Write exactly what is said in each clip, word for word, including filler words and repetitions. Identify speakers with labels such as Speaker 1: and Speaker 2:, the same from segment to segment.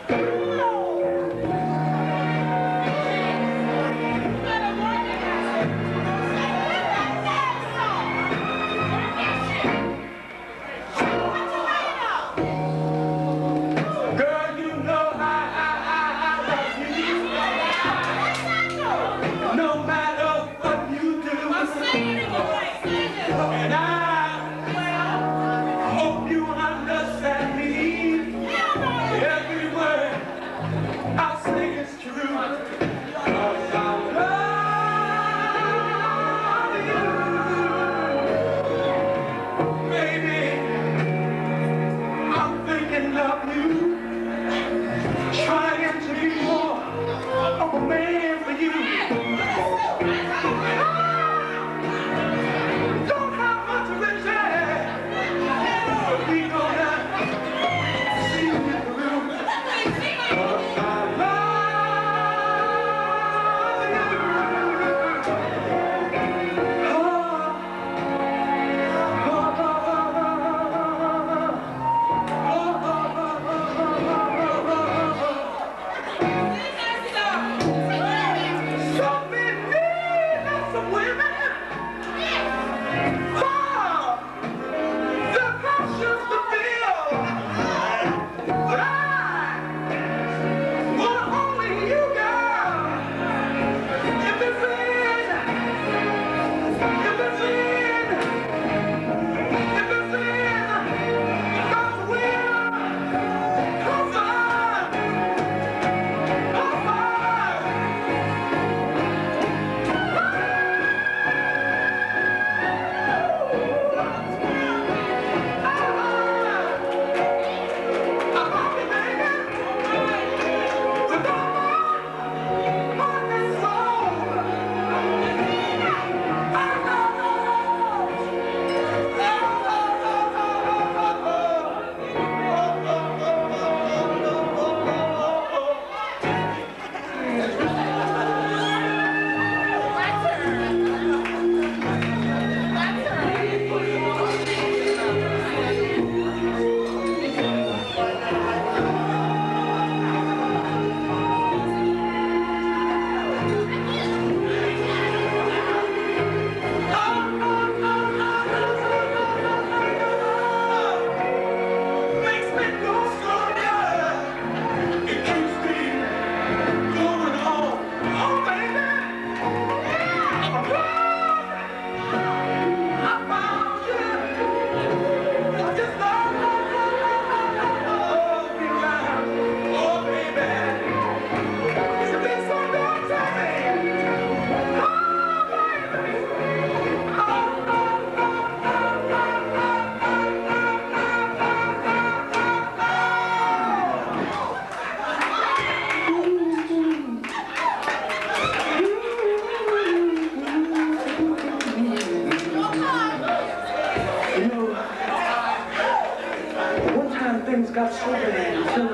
Speaker 1: things got so bad until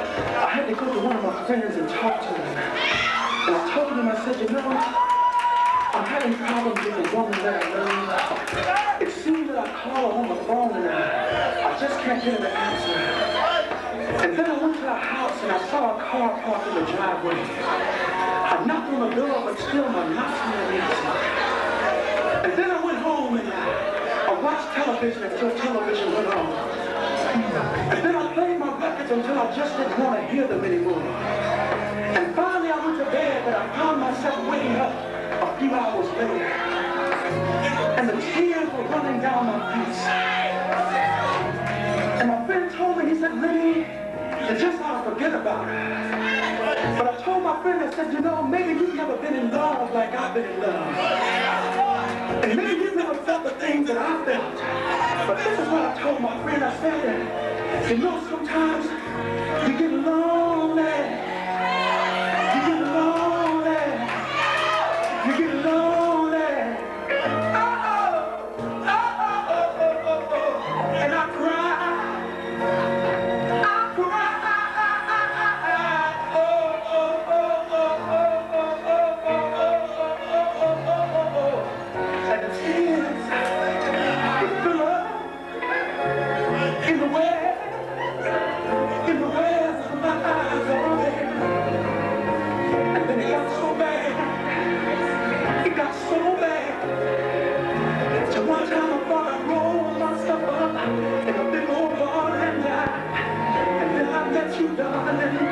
Speaker 1: I had to go to one of my friends and talk to him. And I told him, I said, you know, I'm having problems with the woman that I love. It seems that I call her on the phone and I, I just can't get her to answer. And then I went to her house and I saw a car parked in the driveway. I knocked on the door, but still my knock's not answer. And then I went home and I, I watched television until television went on. And then I played my records until I just didn't want to hear them anymore. And finally I went to bed, but I found myself waking up a few hours later. And the tears were running down my face. And my friend told me, he said, Lenny, you just ought to forget about it. But I told my friend, I said, you know, maybe you've never been in love like I've been in love. And maybe you've never felt the things that I felt. But this is what I told my friend. I said that, you know, sometimes you get lonely. You get lonely. You get lonely. Oh, oh, oh, oh, oh, oh, oh. And I cry. I cry. Oh, oh, oh, oh, oh, oh, oh, oh, oh, oh, oh. And the tears would fill up in the way. And then he